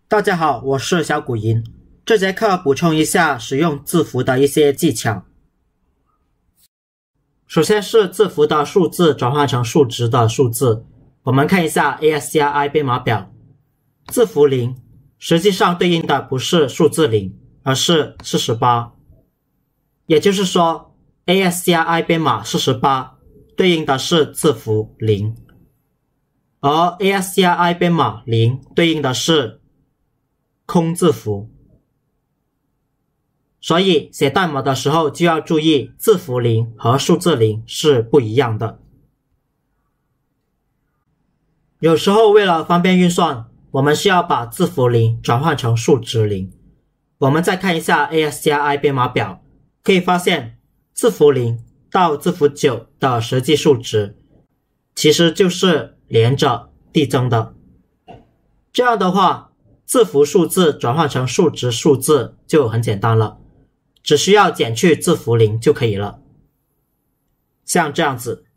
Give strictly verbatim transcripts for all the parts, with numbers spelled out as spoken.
大家好，我是小古银。这节课补充一下使用字符的一些技巧。首先是字符的数字转换成数值的数字。我们看一下 A S C I 编码表，字符零实际上对应的不是数字零，而是四十八。也就是说 A S C I 编码四十八对应的是字符零，而 A S C I 编码零对应的是空字符。所以写代码的时候就要注意字符零和数字零是不一样的。有时候为了方便运算，我们需要把字符零转换成数值零。我们再看一下 A S C I 编码表，可以发现字符零到字符九的实际数值其实就是连着递增的。这样的话，字符数字转换成数值数字就很简单了，只需要减去字符零就可以了。像这样子。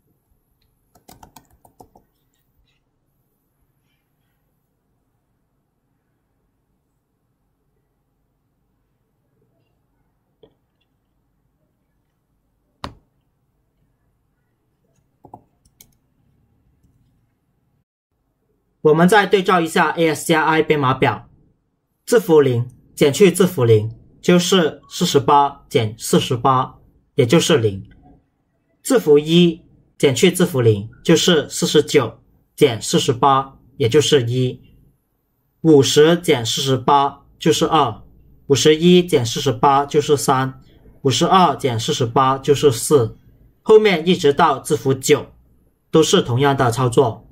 我们再对照一下 A S C I 编码表，字符零减去字符零就是四十八减四十八，也就是零。字符一减去字符零就是四十九减四十八，也就是一。五十减四十八就是二，五十一减四十八就是三，五十二减四十八就是四，后面一直到字符九都是同样的操作。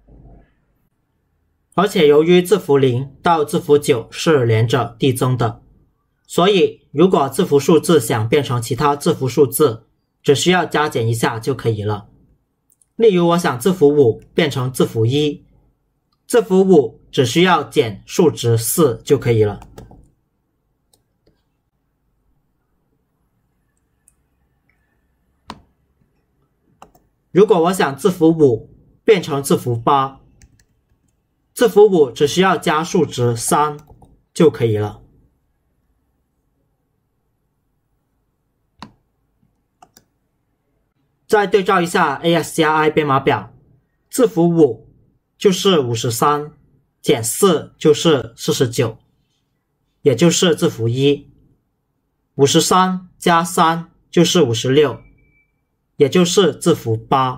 而且由于字符零到字符九是连着递增的，所以如果字符数字想变成其他字符数字，只需要加减一下就可以了。例如我想字符五变成字符一，字符五只需要减数值四就可以了。如果我想字符五变成字符八，字符五只需要加数值三就可以了。再对照一下 A S C I 编码表，字符五就是五十三，减四就是四十九，也就是字符一。五十三加三就是五十六，也就是字符八。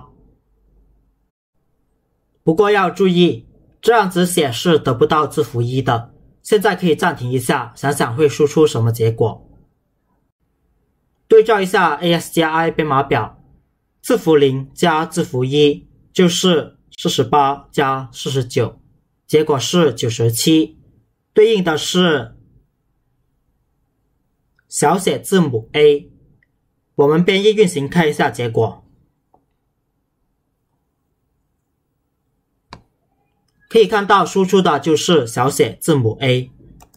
不过要注意，这样子写是得不到字符一的。现在可以暂停一下，想想会输出什么结果。对照一下 A S C I 编码表，字符零加字符一就是四十八加四十九，结果是九十七，对应的是小写字母 A。我们编译运行看一下结果。可以看到输出的就是小写字母 A。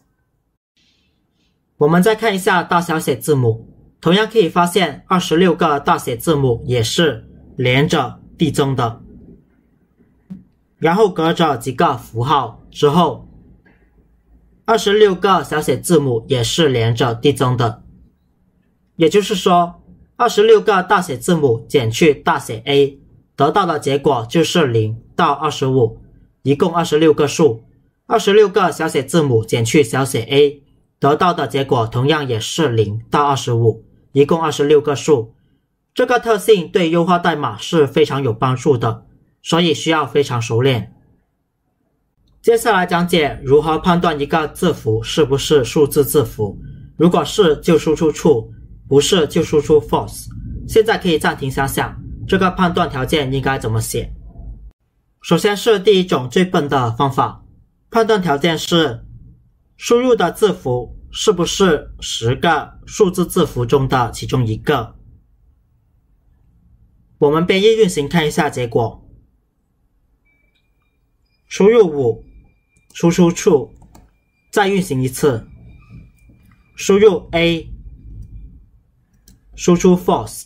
我们再看一下大小写字母，同样可以发现二十六个大写字母也是连着递增的，然后隔着几个符号之后，二十六个小写字母也是连着递增的。也就是说二十六个大写字母减去大写 A 得到的结果就是零到二十五，一共二十六个数。二十六个小写字母减去小写 a 得到的结果同样也是零到二十五，一共二十六个数。这个特性对优化代码是非常有帮助的，所以需要非常熟练。接下来讲解如何判断一个字符是不是数字字符，如果是就输出 true， 不是就输出 false。 现在可以暂停想想这个判断条件应该怎么写。首先是第一种最笨的方法，判断条件是输入的字符是不是十个数字字符中的其中一个。我们编译运行看一下结果。输入五，输出 true， 再运行一次。输入 A， 输出 false。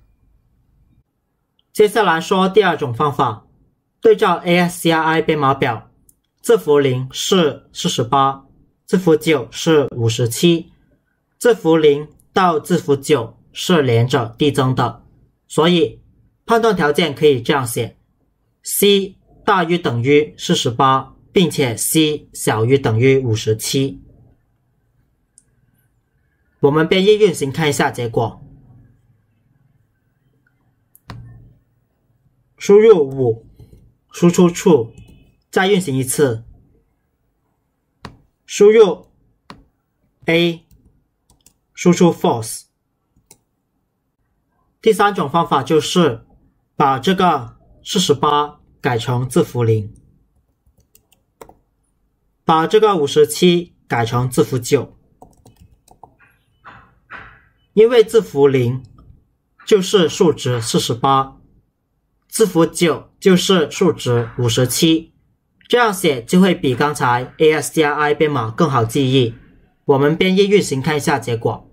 接下来说第二种方法，对照 A S C I 编码表，字符零是四十八， 字符九是五十七，字符零到字符九是连着递增的，所以判断条件可以这样写 ：C 大于等于四十八，并且 C 小于等于五十七。我们编译运行看一下结果。输入五，输出 true， 再运行一次。输入 A， 输出 false。第三种方法就是把这个四十八改成字符零，把这个五十七改成字符九。因为字符零就是数值四十八，字符九就是数值五十七，这样写就会比刚才 A S C I I 编码更好记忆。我们编译运行看一下结果。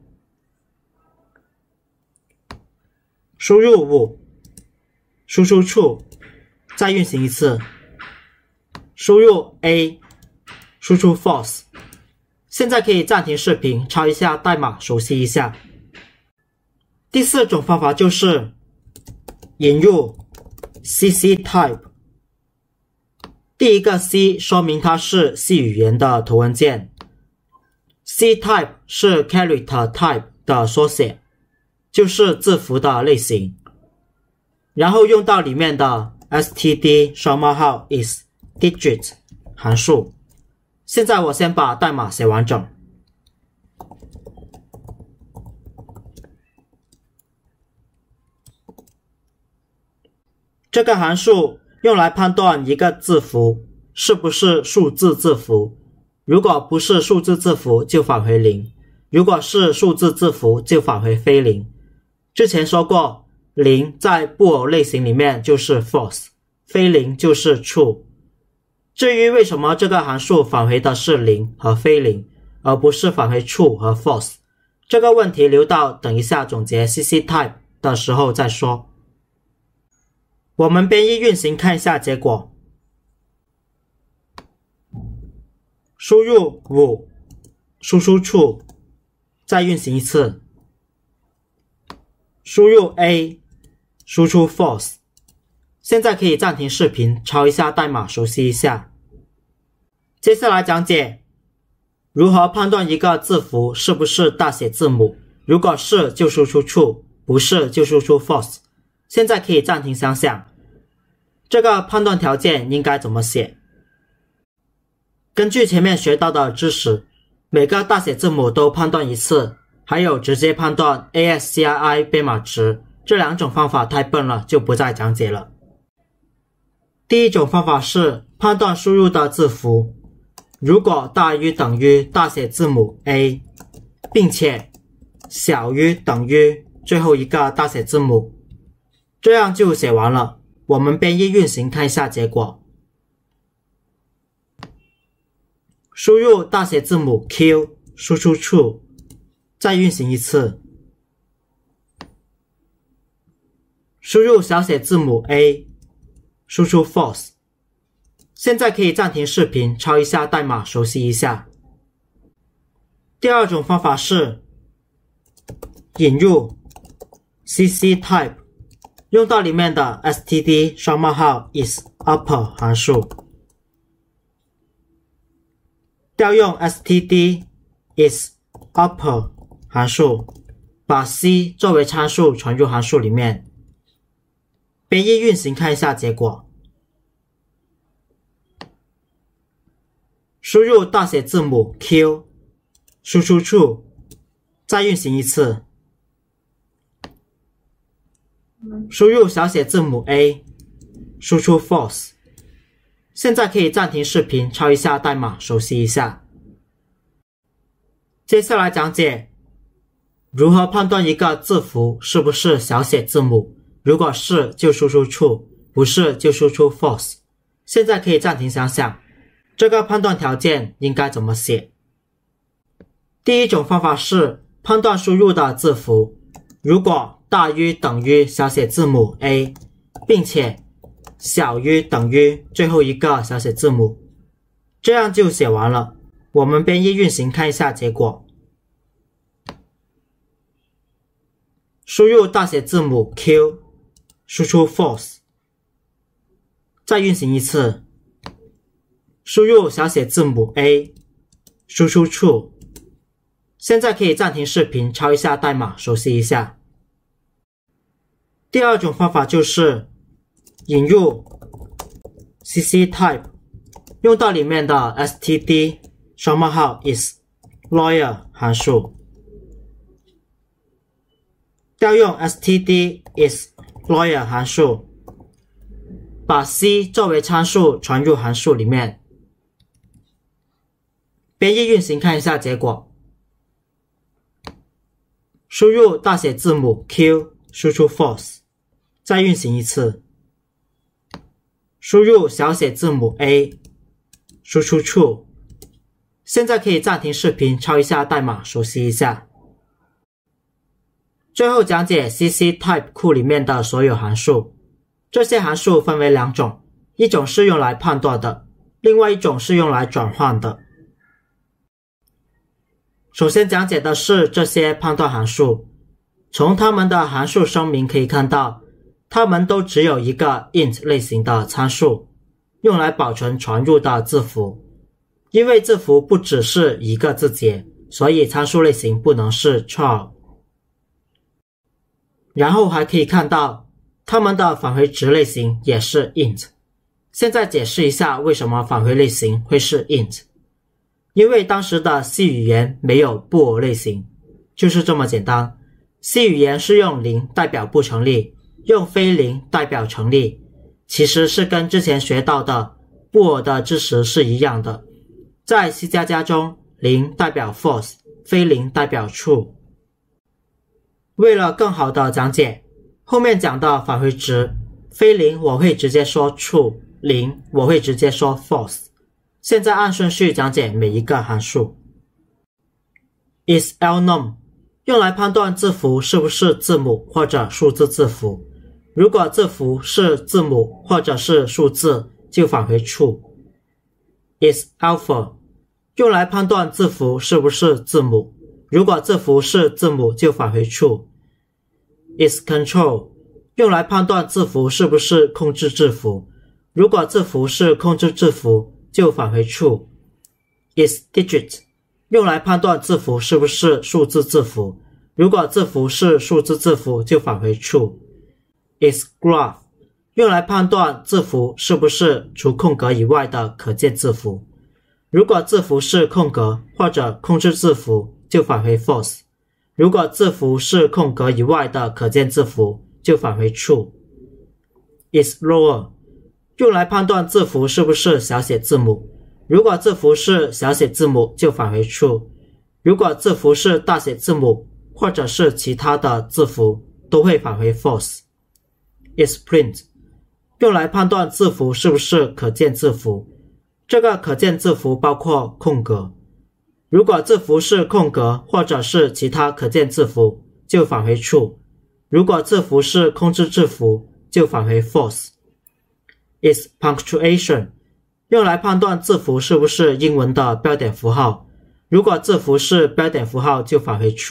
输入五，输出 true， 再运行一次。输入 A， 输出 false。现在可以暂停视频，抄一下代码，熟悉一下。第四种方法就是引入 C C type。第一个 C 说明它是 C 语言的头文件 ，C type 是 character type 的缩写，就是字符的类型。然后用到里面的 std 双冒号 is digit 函数。现在我先把代码写完整。这个函数用来判断一个字符是不是数字字符，如果不是数字字符就返回零，如果是数字字符就返回非零。之前说过，零在布偶类型里面就是 false， 非零就是 true。至于为什么这个函数返回的是零和非零，而不是返回 true 和 false， 这个问题留到等一下总结 C C type 的时候再说。我们编译运行看一下结果。输入五，输出 true， 再运行一次。输入 A， 输出 false。现在可以暂停视频，抄一下代码，熟悉一下。接下来讲解如何判断一个字符是不是大写字母，如果是就输出 true， 不是就输出 false。现在可以暂停想想，这个判断条件应该怎么写？根据前面学到的知识，每个大写字母都判断一次，还有直接判断 A S C I I 编码值，这两种方法太笨了，就不再讲解了。第一种方法是判断输入的字符，如果大于等于大写字母 A， 并且小于等于最后一个大写字母，这样就写完了。我们编译运行看一下结果。输入大写字母 Q， 输出 true， 再运行一次。输入小写字母 A， 输出 false。现在可以暂停视频，抄一下代码，熟悉一下。第二种方法是引入 C C type。用到里面的 std 双冒号 is upper 函数，调用 std is upper 函数，把 c 作为参数传入函数里面。编译运行看一下结果。输入大写字母 Q， 输出 true， 再运行一次。输入小写字母 A， 输出 false。现在可以暂停视频，抄一下代码，熟悉一下。接下来讲解如何判断一个字符是不是小写字母，如果是就输出 true， 不是就输出 false。现在可以暂停想想，这个判断条件应该怎么写？第一种方法是判断输入的字符，如果大于等于小写字母 A， 并且小于等于最后一个小写字母，这样就写完了。 我们编译运行看一下结果。输入大写字母 Q， 输出 false。再运行一次。输入小写字母 A， 输出 true。现在可以暂停视频，抄一下代码，熟悉一下。第二种方法就是引入 cctype， 用到里面的 std 双冒号 is lawyer 函数，调用 std is lawyer 函数，把 c 作为参数传入函数里面，编译运行看一下结果。输入大写字母 Q， 输出 false。再运行一次。输入小写字母 A， 输出 true。现在可以暂停视频，抄一下代码，熟悉一下。最后讲解 cctype 库里面的所有函数。这些函数分为两种，一种是用来判断的，另外一种是用来转换的。首先讲解的是这些判断函数。从它们的函数声明可以看到，它们都只有一个 int 类型的参数，用来保存传入的字符。因为字符不只是一个字节，所以参数类型不能是 char。然后还可以看到，它们的返回值类型也是 int。现在解释一下为什么返回类型会是 int。因为当时的 C 语言没有 bool 类型，就是这么简单。C 语言是用零代表不成立，用非零代表成立，其实是跟之前学到的 bool 的知识是一样的。在 C 加加中，零代表 false， 非零代表 true。为了更好的讲解，后面讲的返回值，非零我会直接说 true， 零我会直接说 false。现在按顺序讲解每一个函数。isLnum 用来判断字符是不是字母或者数字字符。如果字符是字母或者是数字，就返回 true。isAlpha 用来判断字符是不是字母。如果字符是字母，就返回 true。isControl 用来判断字符是不是控制字符。如果字符是控制字符，就返回 true。isDigit 用来判断字符是不是数字字符。如果字符是数字字符，就返回 true。isGraph 用来判断字符是不是除空格以外的可见字符。如果字符是空格或者控制字符，就返回 false。如果字符是空格以外的可见字符，就返回 true。isLower 用来判断字符是不是小写字母。如果字符是小写字母，就返回 true。如果字符是大写字母或者是其他的字符，都会返回 false。isPrint 用来判断字符是不是可见字符。这个可见字符包括空格。如果字符是空格或者是其他可见字符，就返回 true。如果字符是控制字符，就返回 false。isPunctuation 用来判断字符是不是英文的标点符号。如果字符是标点符号，就返回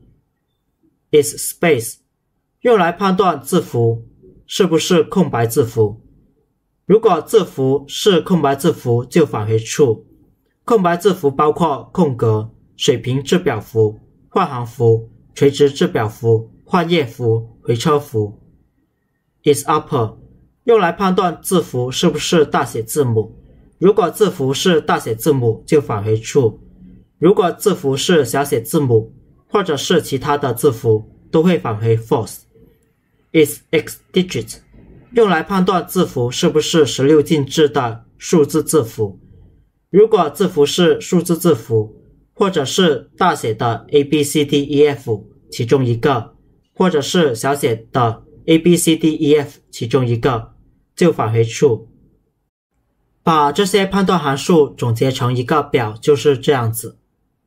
true。isSpace 用来判断字符是不是空白字符。如果字符是空白字符，就返回 true。空白字符包括空格、水平字表符、换行符、垂直字表符、换页符、回车符。isUpper 用来判断字符是不是大写字母。如果字符是大写字母，就返回 true。如果字符是小写字母或者是其他的字符，都会返回 false。isXdigit 用来判断字符是不是十六进制的数字字符。如果字符是数字字符，或者是大写的 A B C D E F 其中一个，或者是小写的 A B C D E F 其中一个，就返回 true。把这些判断函数总结成一个表就是这样子。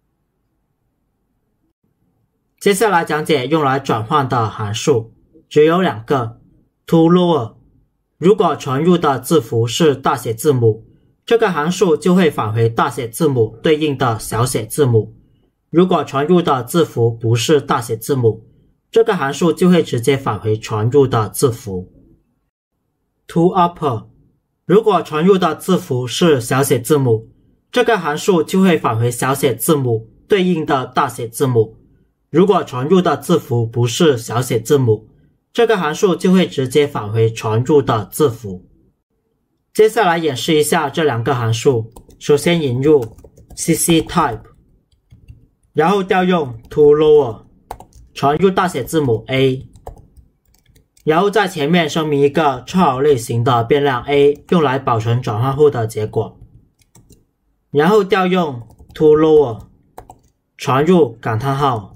接下来讲解用来转换的函数，只有两个。toLower 如果传入的字符是大写字母， 这个函数就会返回大写字母对应的小写字母。如果传入的字符不是大写字母，这个函数就会直接返回传入的字符。toUpper， 如果传入的字符是小写字母，这个函数就会返回小写字母对应的大写字母。如果传入的字符不是小写字母，这个函数就会直接返回传入的字符。接下来演示一下这两个函数。首先引入 cctype， 然后调用 toLower， 传入大写字母 A， 然后在前面声明一个超好类型的变量 A， 用来保存转换后的结果。然后调用 toLower， 传入感叹号，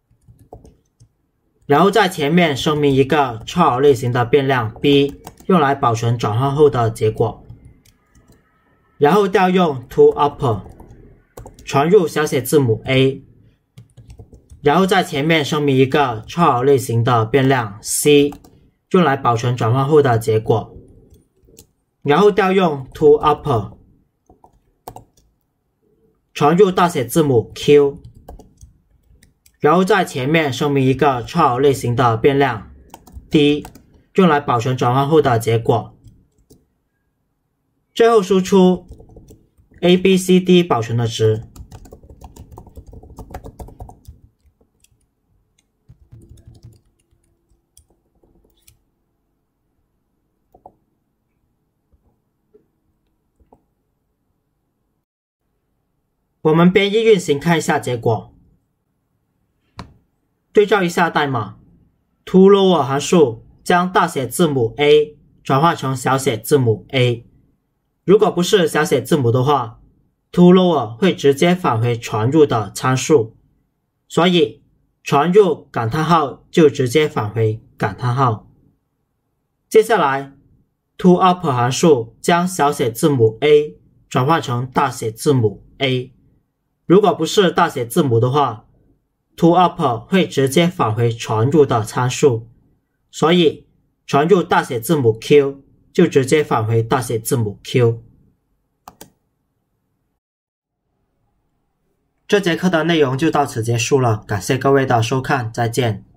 然后在前面声明一个超好类型的变量 B， 用来保存转换后的结果。然后调用 toUpper， 传入小写字母 A， 然后在前面声明一个超好类型的变量 C， 用来保存转换后的结果。然后调用 toUpper， 传入大写字母 Q， 然后在前面声明一个超好类型的变量 D， 用来保存转换后的结果。最后输出 A、B、C、D 保存的值。我们编译运行看一下结果。对照一下代码 toLower 函数将大写字母 A 转换成小写字母 A， 如果不是小写字母的话， toLower 会直接返回传入的参数，所以传入感叹号就直接返回感叹号。接下来 toUpper 函数将小写字母 A 转换成大写字母 A， 如果不是大写字母的话， toUpper 会直接返回传入的参数，所以传入大写字母 Q 就直接返回大写字母 Q。 这节课的内容就到此结束了，感谢各位的收看，再见。